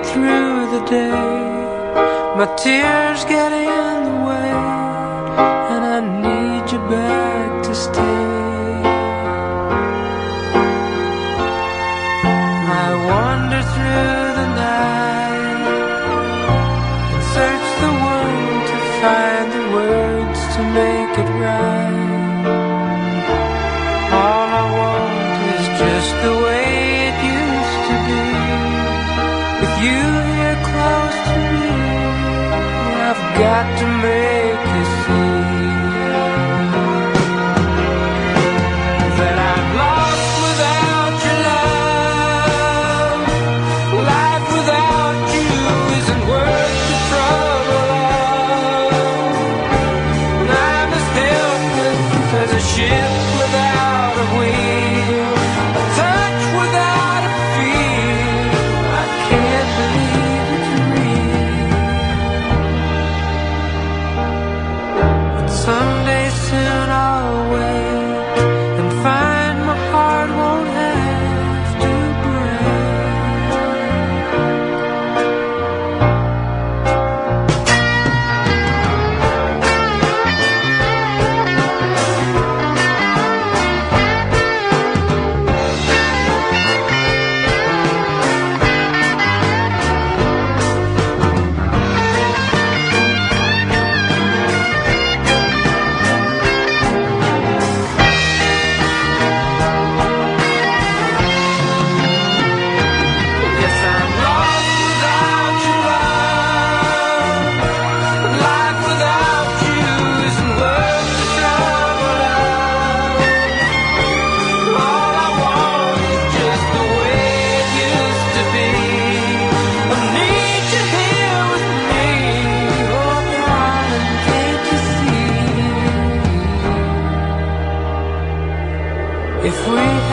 through the day. My tears get in the way, and I need you back to stay. I wander through the night and search the world to find the words to make it right. All I want is just the way it used to be, with you here close to me. I've got to make you see that I'm lost without your love. Life without you isn't worth the trouble of. I'm as helpless as a ship without a wheel, a touch without a feel. I can't believe it's real. But someday soon I'll wake and find my heart won't have to break. Yes, I'm lost without your love. Life without you isn't worth the trouble of. All I want is just the way it used to be. I need you here with me. Oh, darling, can't you see? If we